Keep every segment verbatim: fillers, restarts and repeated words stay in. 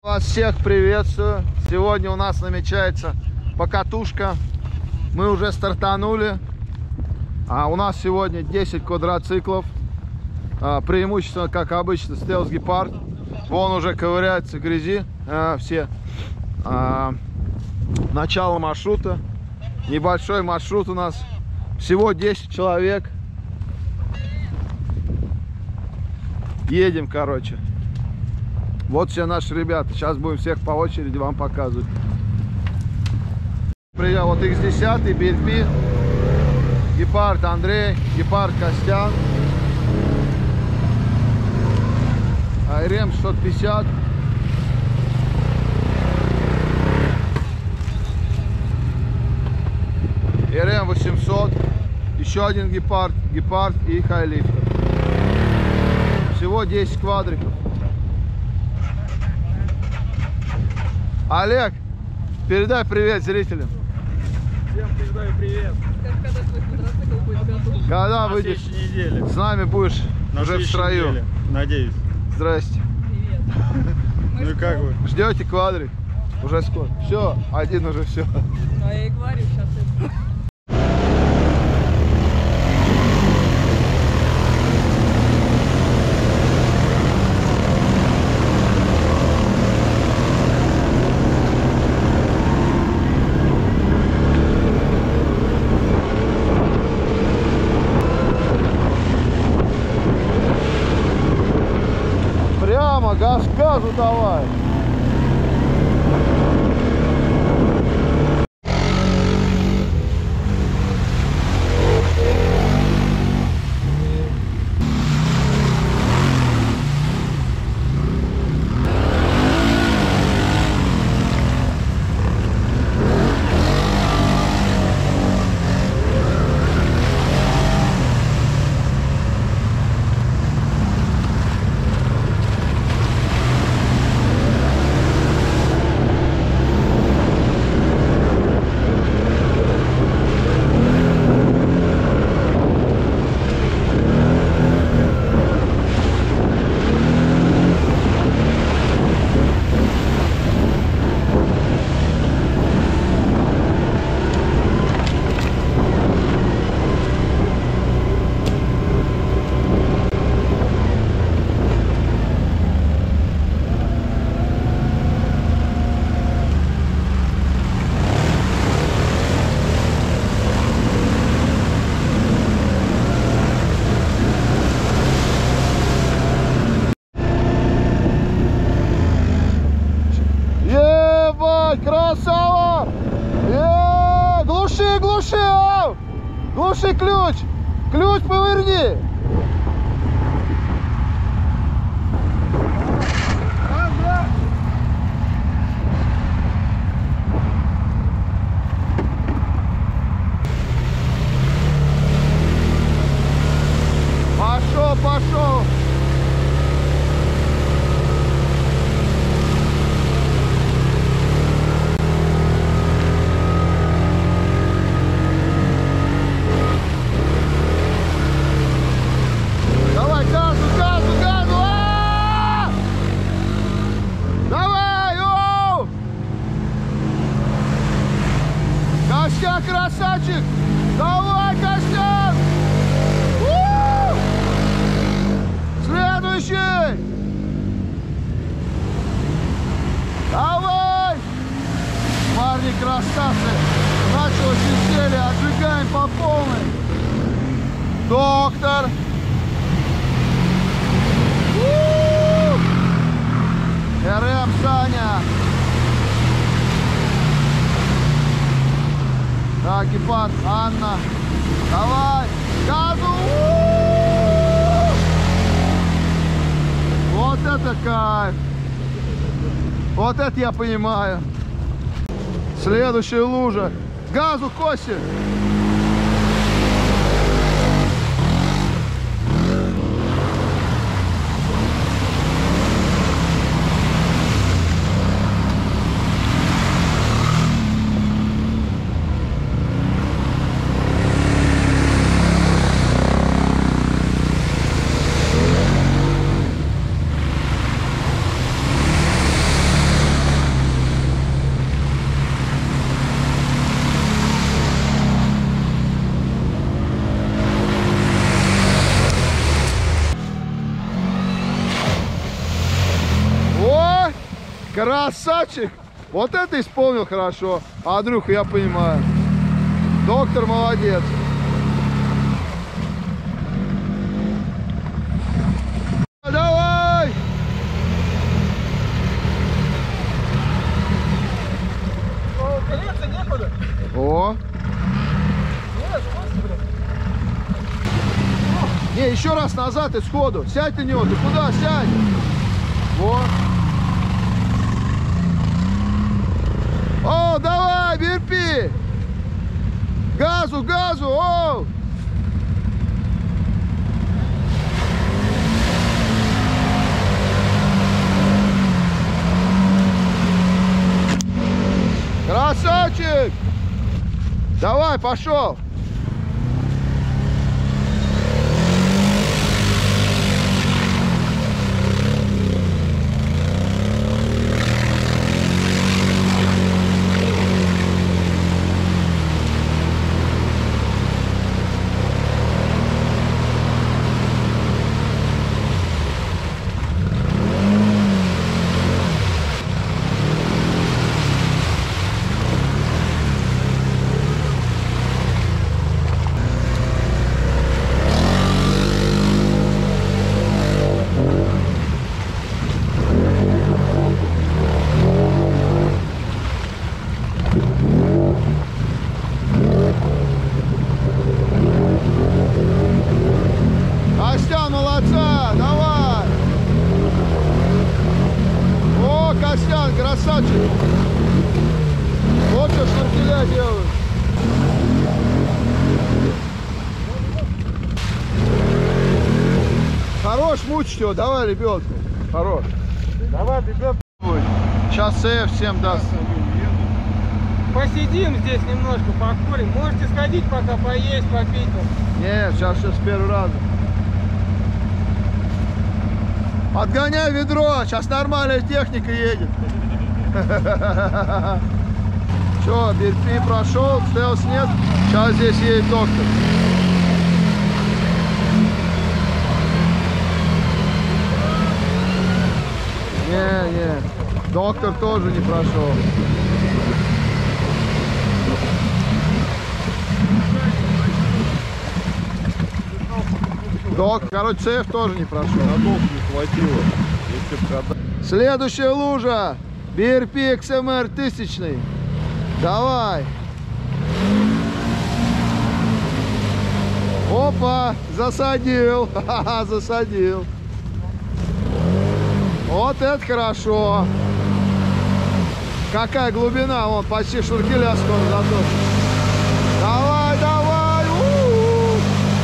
Вас всех приветствую. Сегодня у нас намечается покатушка. Мы уже стартанули. А у нас сегодня десять квадроциклов. А, преимущественно, как обычно, Stealth Gepard. Вон уже ковыряется в грязи. А, все. А, начало маршрута. Небольшой маршрут у нас. Всего десять человек. Едем, короче. Вот все наши ребята. Сейчас будем всех по очереди вам показывать. Привет, вот икс десять, би эл пи, Гепард Андрей, Гепард Костян, Айрем шестьсот пятьдесят, Айрем восемьсот, еще один Гепард, Гепард и Хайлифтер. Всего десять квадриков. Олег, передай привет зрителям. Всем передаю привет. Когда твой квадроцикл будет готов? Когда На выйдешь следующей неделе. с нами, будешь На уже в следующей строю. неделе. Надеюсь. Здрасте. Привет. Мы Ну и как вы? Ждете квадрик? Уже скоро. Все, один уже все. Ну, я и говорю, сейчас это... Прямо газ газу давай. Ебать, красава! Е, глуши, глуши! ау! Глуши ключ! Ключ поверни! Пошел, пошел! Давай, газу, газу, газу! А-а-а! Давай, оу! Костян, красавчик! Давай, Костян! У-у-у! Следующий! Давай! Парни, красавцы! Началось веселье, отжигаем по полной! Доктор! РМ Саня. Так, Гепард, Анна. Давай, газу. Вот это кайф. Вот это я понимаю. Следующая лужа. Газу, Костя. Красавчик! Вот это исполнил хорошо. А Андрюха, я понимаю. Доктор молодец. Давай! О! Не, еще раз назад и сходу. Сядь на него. Ты куда? Сядь. Вот. О, давай, Бирпи! Газу, газу, о! Красавчик! Давай, пошел! Костян, молодца, давай! О, Костян, красавчик! Вот что шнуркеля делают. Хорош мучить его, давай, ребенку. Хорош. Давай, бегом. Сейчас сейф всем даст. Посидим здесь немножко, покурим. Можете сходить пока поесть, попить. Не, сейчас все с первого раза. Отгоняй ведро, сейчас нормальная техника едет. Все, Бирпи прошел, стелс нет. Сейчас здесь едет доктор. Не, не, доктор тоже не прошел. Док, короче, сейф тоже не прошел. Надолго не хватило. Если продать. Следующая лужа. Бирпи икс эм эр тысячный. Давай. Опа, засадил. Ха-ха, засадил. Вот это хорошо. Какая глубина, вон почти шнуркеля скоро заточит. Давай, давай. У-у-у.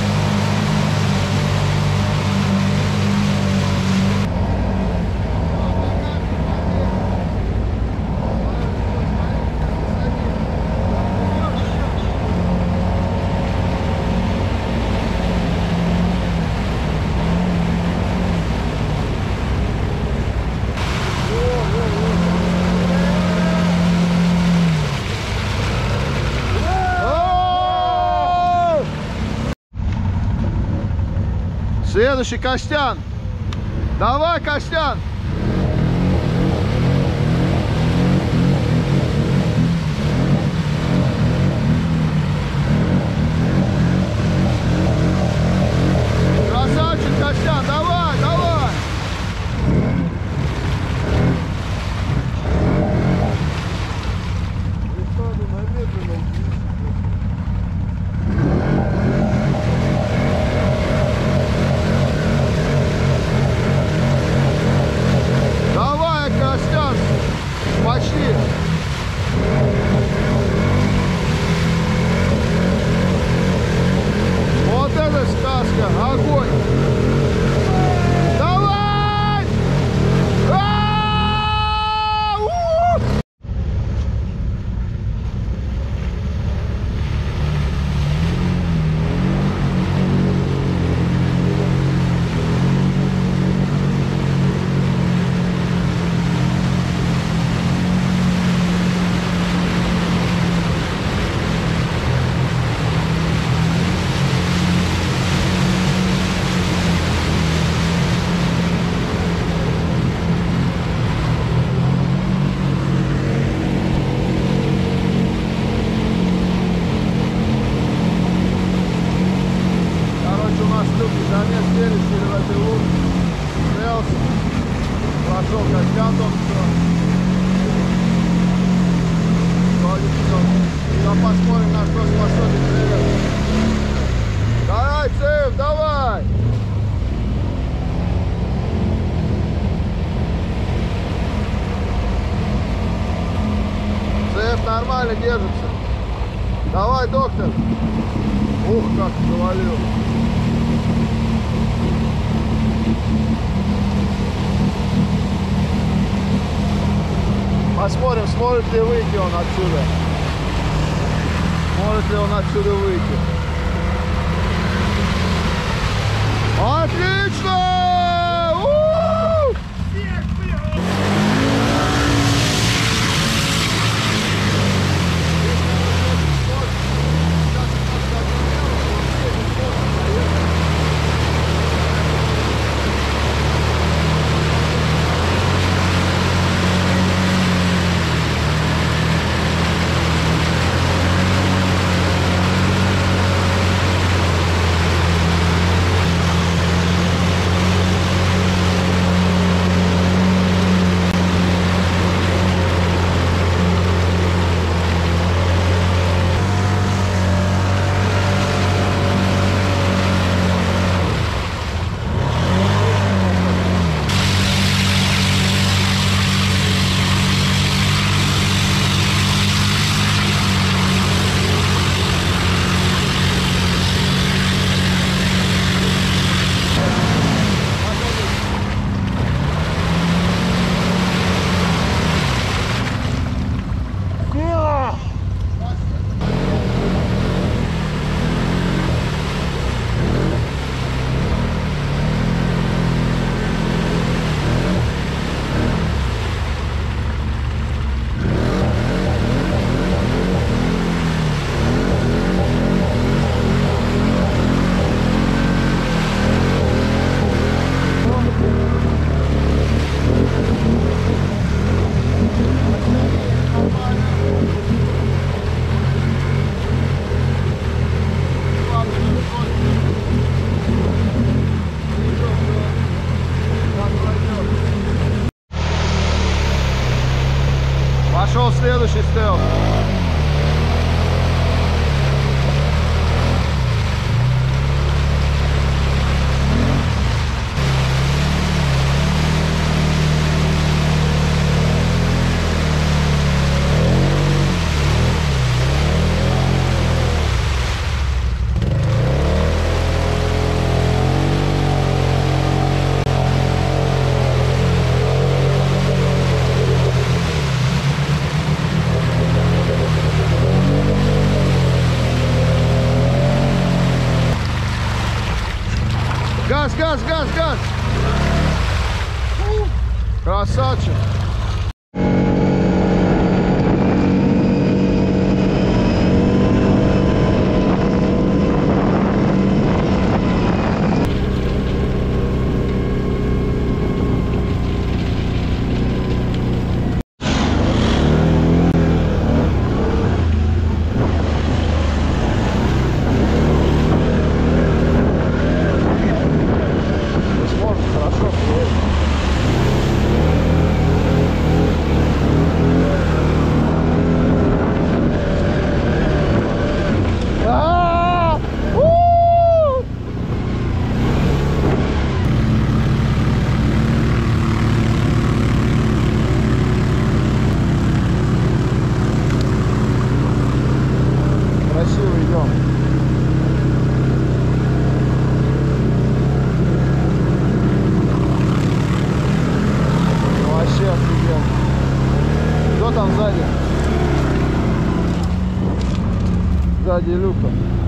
Следующий Костян. Давай, Костян. Красавчик, Костян. Давай, давай. Давай, доктор. Ух, как завалил. Посмотрим, сможет ли выйти он отсюда. Может ли он отсюда выйти. Отлично! У-у-у! Пошел следующий стелс. Газ, газ, газ, газ! Красавчик! Кто там сзади? Сзади люка.